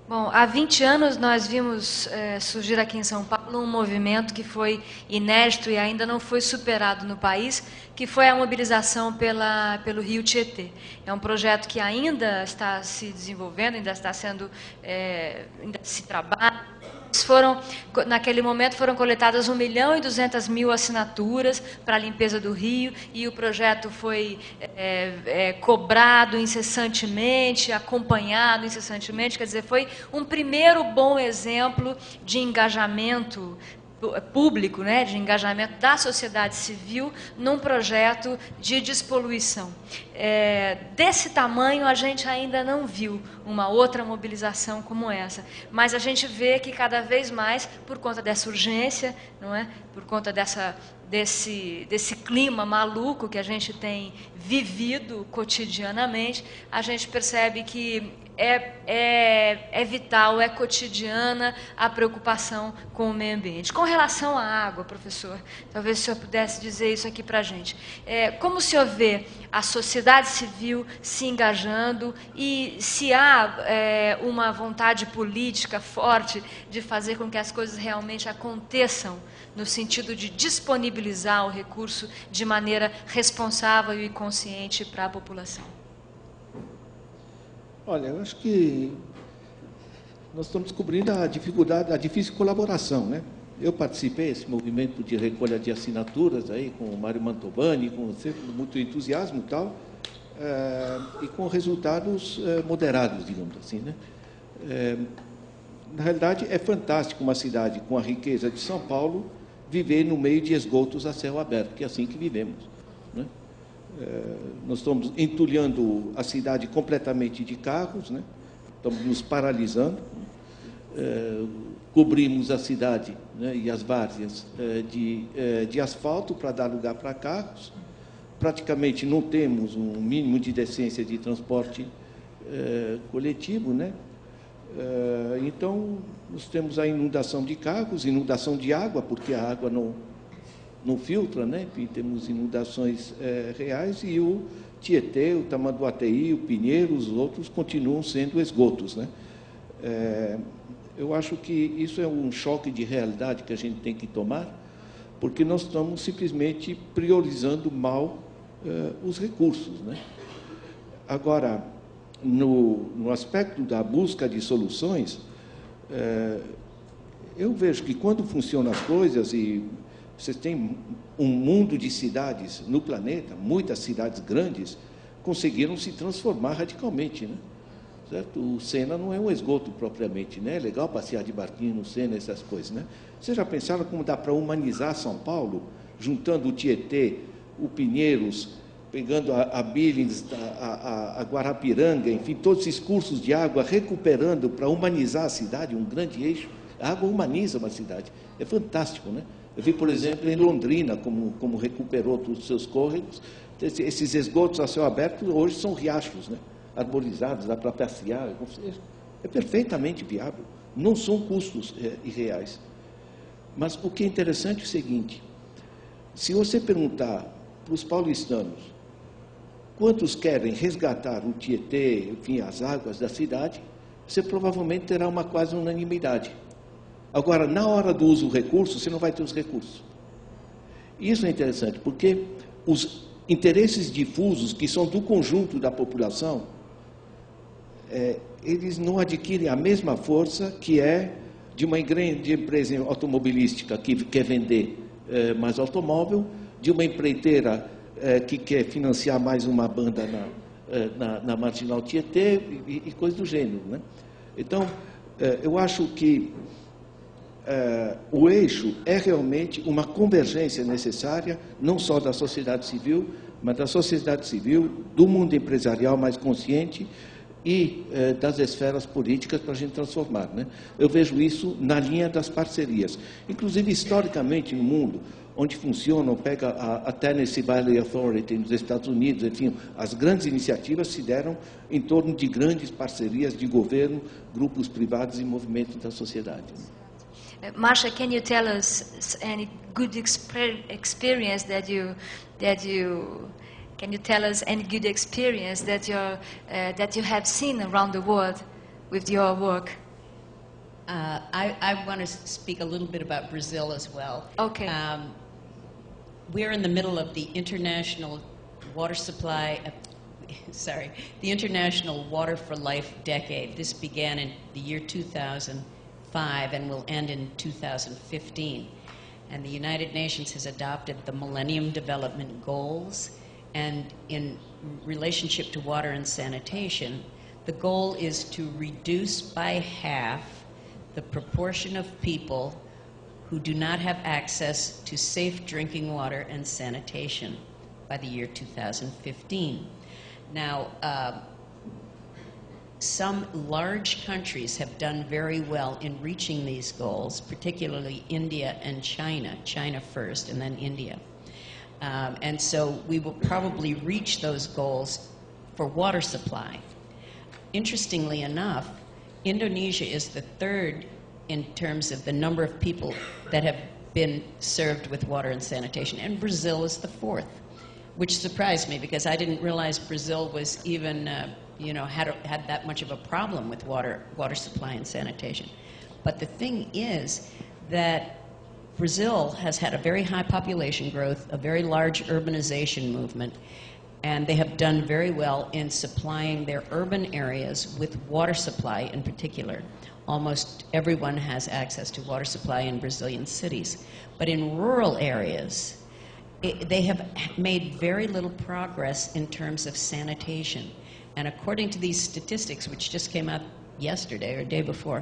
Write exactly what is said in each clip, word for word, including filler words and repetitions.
Bom, há vinte anos nós vimos é, surgir aqui em São Paulo um movimento que foi inédito e ainda não foi superado no país, que foi a mobilização pela, pelo Rio Tietê. É um projeto que ainda está se desenvolvendo, ainda está sendo, é, ainda se trabalha. Foram, naquele momento foram coletadas um milhão e duzentas mil assinaturas para a limpeza do rio e o projeto foi é, é, cobrado incessantemente, acompanhado incessantemente, quer dizer, foi um primeiro bom exemplo de engajamento público, né, de engajamento da sociedade civil num projeto de despoluição. É, desse tamanho a gente ainda não viu uma outra mobilização como essa, mas a gente vê que cada vez mais, por conta dessa urgência, não é, por conta dessa desse desse clima maluco que a gente tem vivido cotidianamente, a gente percebe que É, é, é vital, é cotidiana a preocupação com o meio ambiente. Com relação à água, professor, talvez o senhor pudesse dizer isso aqui para a gente. É, como o senhor vê a sociedade civil se engajando e se há é, uma vontade política forte de fazer com que as coisas realmente aconteçam, no sentido de disponibilizar o recurso de maneira responsável e consciente para a população? Olha, eu acho que nós estamos descobrindo a dificuldade, a difícil colaboração, né? Eu participei desse movimento de recolha de assinaturas aí com o Mário Mantovani, com sempre muito entusiasmo e tal, é, e com resultados é, moderados, digamos assim, né? É, na realidade, é fantástico uma cidade com a riqueza de São Paulo viver no meio de esgotos a céu aberto, que é assim que vivemos, né? É, nós estamos entulhando a cidade completamente de carros, né? Estamos nos paralisando, é, cobrimos a cidade, né, e as várzeas é, de, é, de asfalto para dar lugar para carros, praticamente não temos um mínimo de decência de transporte é, coletivo, né? É, então, nós temos a inundação de carros, inundação de água, porque a água não... não filtra, né? Enfim, temos inundações é, reais, e o Tietê, o Tamanduateí, o Pinheiro, os outros continuam sendo esgotos, né? É, eu acho que isso é um choque de realidade que a gente tem que tomar, porque nós estamos simplesmente priorizando mal é, os recursos, né? Agora, no, no aspecto da busca de soluções, é, eu vejo que quando funcionam as coisas e você tem um mundo de cidades no planeta, muitas cidades grandes conseguiram se transformar radicalmente, né? Certo? O Sena não é um esgoto propriamente, né? É legal passear de barquinho no Sena, essas coisas, né? Vocês já pensaram como dá para humanizar São Paulo, juntando o Tietê, o Pinheiros, pegando a, a Billings, a, a, a Guarapiranga, enfim, todos esses cursos de água, recuperando para humanizar a cidade, um grande eixo. A água humaniza uma cidade. É fantástico, né? Eu vi, por exemplo, em Londrina, como, como recuperou todos os seus córregos. Esses esgotos a céu aberto hoje são riachos, né? Arborizados, dá para passear. É perfeitamente viável. Não são custos é, irreais. Mas o que é interessante é o seguinte: se você perguntar para os paulistanos quantos querem resgatar o Tietê, enfim, as águas da cidade, você provavelmente terá uma quase unanimidade. Agora, na hora do uso do recurso, você não vai ter os recursos. Isso é interessante, porque os interesses difusos, que são do conjunto da população, é, eles não adquirem a mesma força que é de uma grande empresa automobilística que quer vender é, mais automóvel, de uma empreiteira é, que quer financiar mais uma banda na, é, na, na Marginal Tietê e, e coisas do gênero, né? Então, é, eu acho que Uh, o eixo é realmente uma convergência necessária, não só da sociedade civil, mas da sociedade civil, do mundo empresarial mais consciente e uh, das esferas políticas para a gente transformar, né? Eu vejo isso na linha das parcerias. Inclusive, historicamente, no mundo, onde funcionam, pega a, a Tennessee Valley Authority nos Estados Unidos, enfim, as grandes iniciativas se deram em torno de grandes parcerias de governo, grupos privados e movimentos da sociedade. Marcia, can you tell us any good experience that you that you can you tell us any good experience that you uh, that you have seen around the world with your work? Uh, I, I want to speak a little bit about Brazil as well. Okay. Um, we're in the middle of the International Water Supply, uh, sorry, the International Water for Life decade. This began in the year two thousand five and will end in two thousand fifteen. And the United Nations has adopted the Millennium Development Goals. And in relationship to water and sanitation, the goal is to reduce by half the proportion of people who do not have access to safe drinking water and sanitation by the year two thousand fifteen. Now, uh, some large countries have done very well in reaching these goals, particularly India and China, China first and then India. Um, and so we will probably reach those goals for water supply. Interestingly enough, Indonesia is the third in terms of the number of people that have been served with water and sanitation, and Brazil is the fourth, which surprised me because I didn't realize Brazil was even, uh, you know, had, a, had that much of a problem with water, water supply and sanitation. But the thing is that Brazil has had a very high population growth, a very large urbanization movement, and they have done very well in supplying their urban areas with water supply in particular. Almost everyone has access to water supply in Brazilian cities. But in rural areas, it, they have made very little progress in terms of sanitation. And according to these statistics, which just came out yesterday or day before,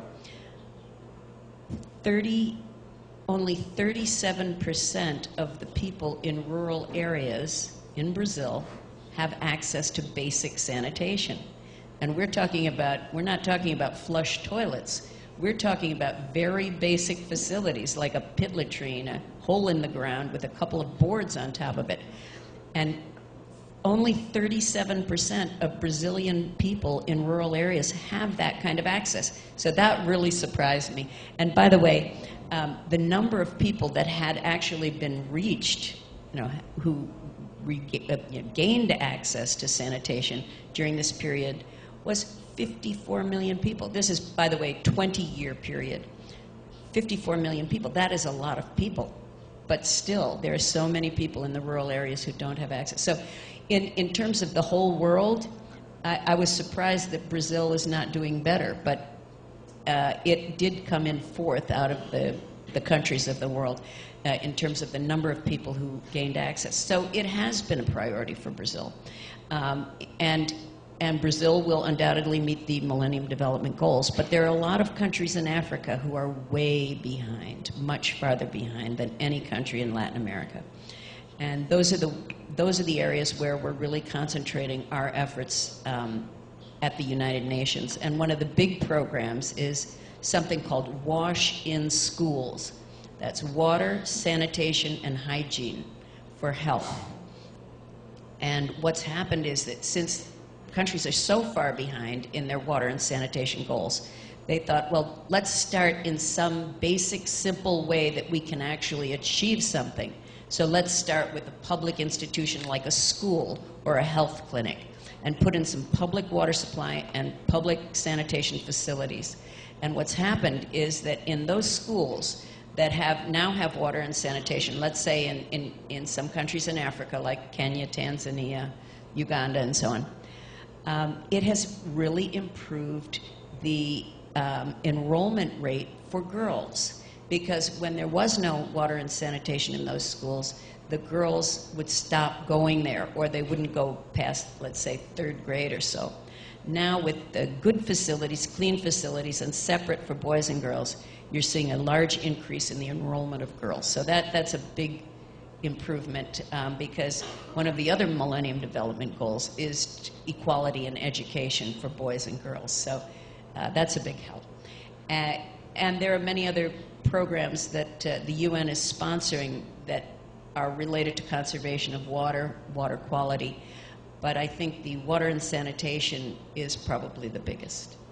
thirty, only thirty-seven percent of the people in rural areas in Brazil have access to basic sanitation. And we're talking about, we're not talking about flush toilets. We're talking about very basic facilities like a pit latrine, a hole in the ground with a couple of boards on top of it. And only thirty-seven percent of Brazilian people in rural areas have that kind of access. So that really surprised me. And by the way, um, the number of people that had actually been reached, you know, who rega- uh, you know, gained access to sanitation during this period was fifty-four million people. This is, by the way, twenty-year period. fifty-four million people. That is a lot of people. But still, there are so many people in the rural areas who don't have access. So in, in terms of the whole world, I, I was surprised that Brazil is not doing better, but uh, it did come in fourth out of the, the countries of the world uh, in terms of the number of people who gained access. So it has been a priority for Brazil. Um, and And Brazil will undoubtedly meet the Millennium Development Goals. But there are a lot of countries in Africa who are way behind, much farther behind than any country in Latin America. And those are the, those are the areas where we're really concentrating our efforts um, at the United Nations. And one of the big programs is something called WASH in Schools. That's water, sanitation, and hygiene for health. And what's happened is that since countries are so far behind in their water and sanitation goals, they thought, well, let's start in some basic, simple way that we can actually achieve something. So let's start with a public institution like a school or a health clinic and put in some public water supply and public sanitation facilities. And what's happened is that in those schools that have now have water and sanitation, let's say in, in, in some countries in Africa like Kenya, Tanzania, Uganda, and so on, Um, it has really improved the um, enrollment rate for girls, because when there was no water and sanitation in those schools, the girls would stop going there, or they wouldn't go past, let's say, third grade or so. Now with the good facilities, clean facilities, and separate for boys and girls, you're seeing a large increase in the enrollment of girls. So that, that's a big improvement, um, because one of the other Millennium Development Goals is equality in education for boys and girls. So uh, that's a big help. Uh, and there are many other programs that uh, the U N is sponsoring that are related to conservation of water, water quality. But I think the water and sanitation is probably the biggest.